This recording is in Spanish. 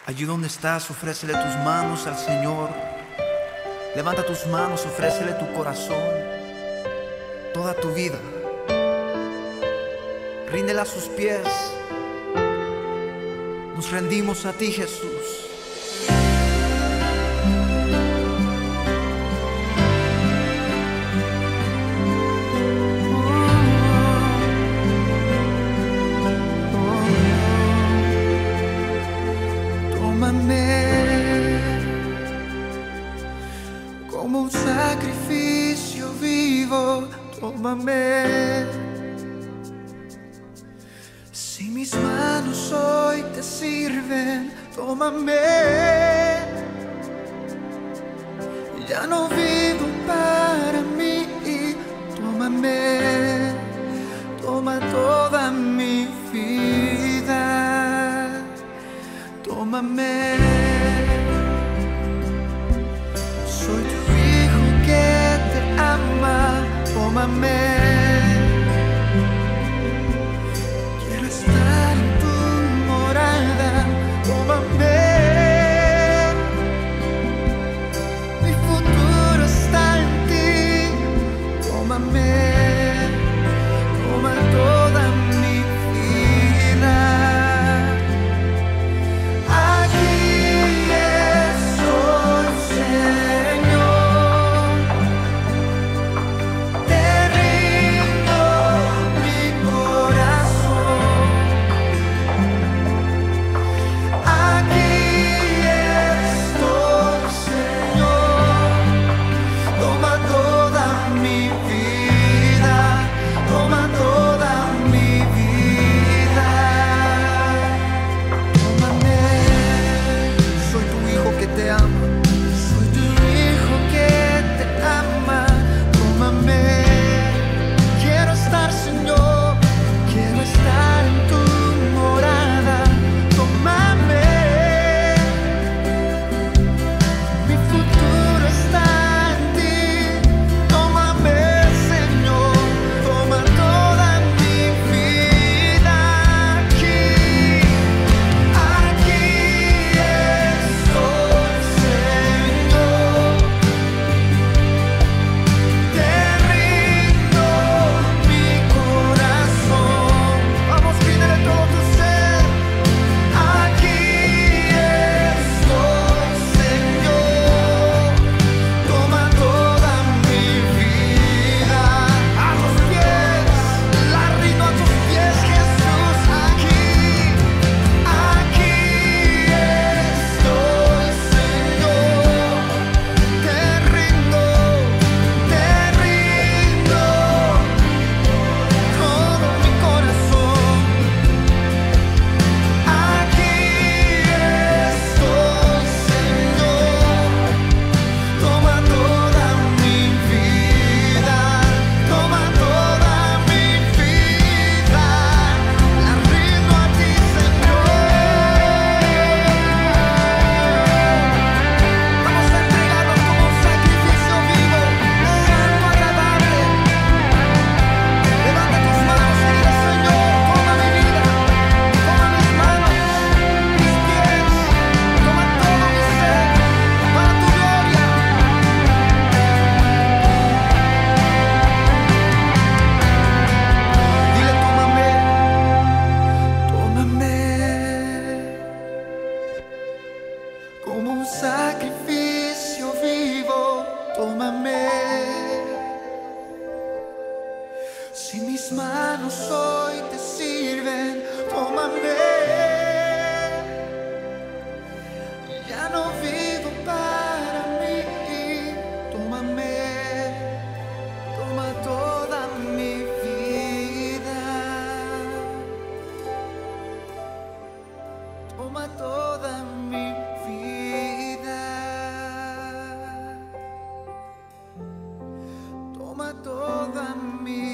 Allí donde estás, ofrécele tus manos al Señor. Levanta tus manos, ofrécele tu corazón, toda tu vida. Ríndela a sus pies. Nos rendimos a ti, Jesús. Como un sacrificio vivo, tómame. Si mis manos hoy te sirven, tómame. Ya no vivo para mí, tómame. Toma toda mi vida, tómame. Soy tu hijo que te ama, tómame. Quiero estar en tu morada, tómame. Mi futuro está en ti, tómame. Toma toda mi vida. Aquí estoy, Señor. Te rindo mi corazón. Aquí estoy, Señor. Toma toda mi vida. Toma toda mi vida. Tómame. Soy tu hijo que te ama. Soy tu hijo que te ama. Tómame. Quiero estar, Señor. Quiero estar en tu morada. Tómame. Mi futuro está en ti. Tómame, Señor. Toma toda mi vida. Aquí estoy, Señor. Te rindo mi corazón. Vamos, pídele todo tu ser. Aquí estoy, Señor. Toma toda mi vida. A los pies, la rindo a tus pies, Jesús. Aquí estoy, Señor. Te rindo todo mi corazón. Aquí estoy, Señor. Toma toda mi vida. Toma toda mi vida. La rindo a ti, Señor. Vamos a entregarnos como un sacrificio vivo, santo, agradable. Levanta tus manos y dile: Señor, toma mi vida, toma mis manos, mis pies, toma todo mi ser, para tu gloria. Dile: tómame, tómame. Como un sacrificio vivo, tómame. Si mis manos hoy te sirven, tómame. Ya no vivo para mí, tómame. Toma toda mi vida. Toma toda mi vida. Toma toda mi